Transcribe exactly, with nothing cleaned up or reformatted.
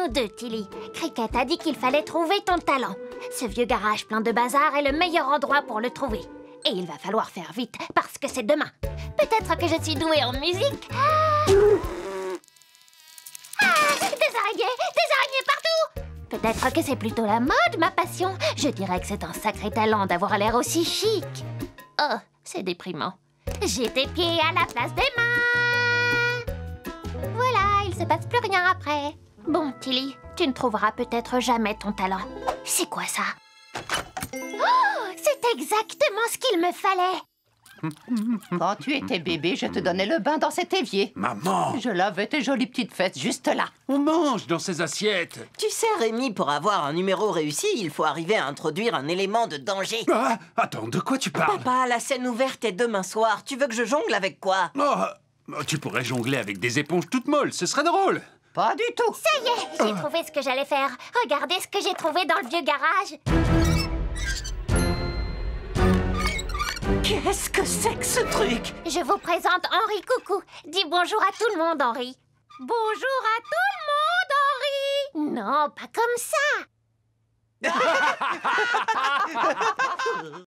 nous deux, Tilly. Cricket a dit qu'il fallait trouver ton talent. Ce vieux garage plein de bazar est le meilleur endroit pour le trouver. Et il va falloir faire vite, parce que c'est demain. Peut-être que je suis douée en musique. Ah, ah des araignées, des araignées partout. Peut-être que c'est plutôt la mode, ma passion. Je dirais que c'est un sacré talent d'avoir l'air aussi chic. Oh, c'est déprimant. J'ai tes pieds à la place des mains. Voilà, il se passe plus rien après. Bon, Tilly, tu ne trouveras peut-être jamais ton talent. C'est quoi ça? Oh, c'est exactement ce qu'il me fallait. Quand tu étais bébé, je te donnais le bain dans cet évier. Maman! Je lavais tes jolies petites fesses juste là. On mange dans ces assiettes! Tu sais, Rémi, pour avoir un numéro réussi, il faut arriver à introduire un élément de danger. Ah! Attends, de quoi tu parles? Papa, la scène ouverte est demain soir. Tu veux que je jongle avec quoi? Oh, tu pourrais jongler avec des éponges toutes molles, ce serait drôle! Pas du tout. Ça y est, j'ai trouvé ce que j'allais faire. Regardez ce que j'ai trouvé dans le vieux garage. Qu'est-ce que c'est que ce truc? Je vous présente Henri Coucou. Dis bonjour à tout le monde, Henri. Bonjour à tout le monde, Henri. Non, pas comme ça.